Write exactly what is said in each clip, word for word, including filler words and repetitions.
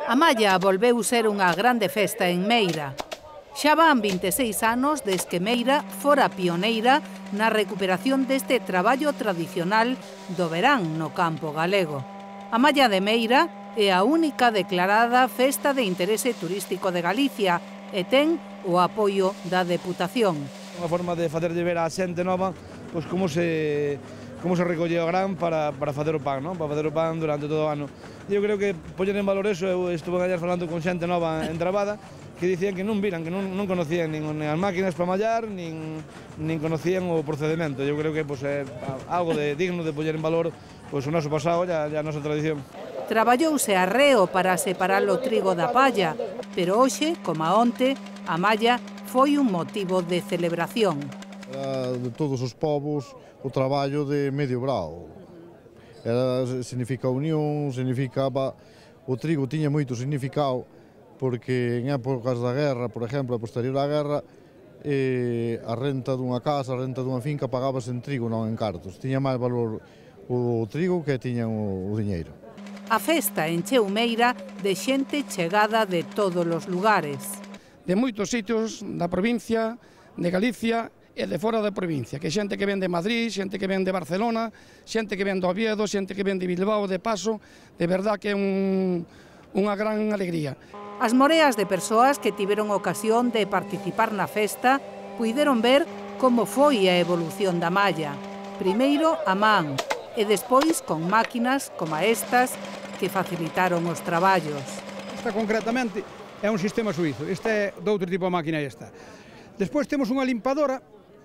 A Malla volveu ser unha grande festa en Meira. Xa van vinte e seis anos desde que Meira fora pioneira na recuperación deste traballo tradicional do verán no campo galego. A Malla de Meira é a única declarada festa de interese turístico de Galicia e ten o apoio da Deputación. Unha forma de facerlle ver á xente nova pois como se como se recolle o gran para, para facer o pan, non? Para facer o pan durante todo o ano. Eu creo que poñer en valor eso, eu estuve ayer falando con xente nova en Trabada que dicían que non viran, que non, non conocían nin, nin as máquinas para mallar, nin, nin conocían o procedimento. Eu creo que pois, é algo de digno de poñer en valor pois, o noso pasado e a, a nosa tradición. Traballouse arreo para separar o trigo da palla, pero hoxe, como onte, a malla foi un motivo de celebración. Era de todos os povos o traballo de medio brao. Era, significa unión, significaba... O trigo tiña moito significado porque en épocas da guerra, por exemplo, a posterior á guerra, eh, a renta dunha casa, a renta dunha finca pagábase en trigo, non en cartos. Tiña máis valor o trigo que tiña o, o diñeiro. A festa encheu Meira de xente chegada de todos os lugares. De moitos sitios da provincia, de Galicia e de fora da provincia, que xente que ven de Madrid, xente que ven de Barcelona, xente que ven de Oviedo, xente que ven de Bilbao, de Paso, de verdad que é un, unha gran alegría. As moreas de persoas que tiveron ocasión de participar na festa puideron ver como foi a evolución da malla. Primeiro a man e despois con máquinas como estas que facilitaron os traballos. Esta concretamente é un sistema suizo, esta é de outro tipo de máquina esta. Despois temos unha limpadora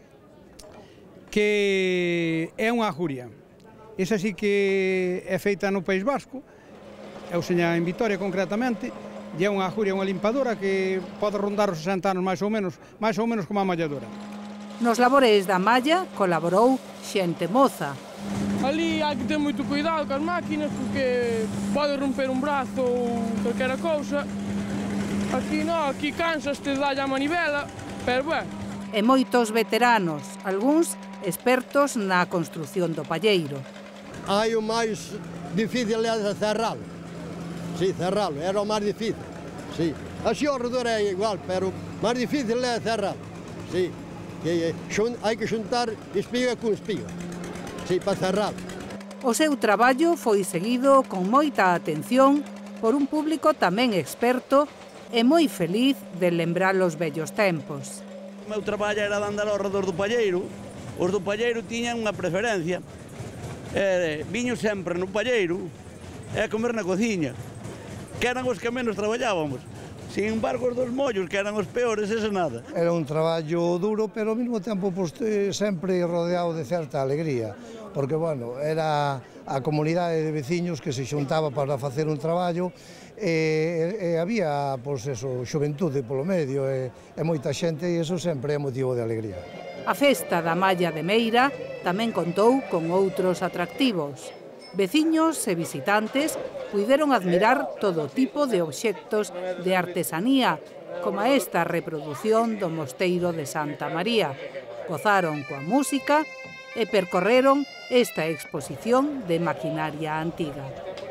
que é unha ajuria. Esa sí que é feita no País Vasco, é o seña en Vitoria concretamente, e é unha ajuria, unha limpadora que pode rondar os sesenta anos máis ou menos, máis ou menos como a malladora. Nos labores da malla colaborou xente moza. Ali hai que ter moito cuidado cas máquinas porque pode romper un brazo ou calquera cousa. Aquí non, aquí cansaste de dalle a manivela, pero bueno. E moitos veteranos, algúns expertos na construción do palleiro. Hai o máis difícil é cerralo. Sí, cerralo, era o máis difícil. Sí. Así ao redor é igual, pero o máis difícil é cerralo. Sí. Hai que xuntar espiga con espiga. Sí, para cerralo. O seu traballo foi seguido con moita atención por un público tamén experto e moi feliz de lembrar os vellos tempos. O meu traballo era de andar ao redor do palleiro. Os do palleiro tiñan unha preferencia. Eh, viño sempre no palleiro e comer na cociña, que eran os que menos traballábamos. Sin embargo, os dos mollos, que eran os peores, ese nada. Era un traballo duro, pero ao mesmo tempo pues, sempre rodeado de certa alegría, porque, bueno, era a comunidade de veciños que se xuntaba para facer un traballo e, e había, pois, eso, xuventude polo medio e, e moita xente e iso sempre é motivo de alegría. A festa da Malla de Meira tamén contou con outros atractivos. Veciños e visitantes puideron admirar todo tipo de obxectos de artesanía, como esta reproducción do Mosteiro de Santa María. Gozaron coa música e percorreron esta exposición de maquinaria antiga.